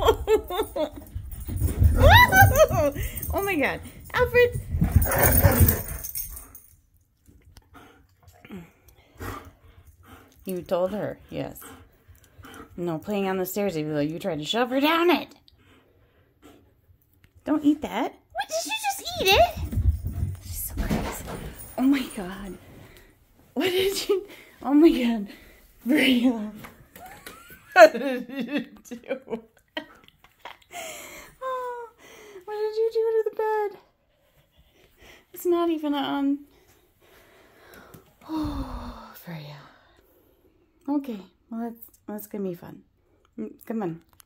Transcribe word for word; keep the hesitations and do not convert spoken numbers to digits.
Oh my God. Alfred. You told her, yes. No playing on the stairs, even though you tried to shove her down it. Don't eat that. What, did you just eat it? She's so crazy. Oh my God. What did you... Oh my God. Freya. What did you do? Oh, what did you do to the bed? It's not even on. Oh, Freya. Okay, well, that's, that's gonna be fun. Come on.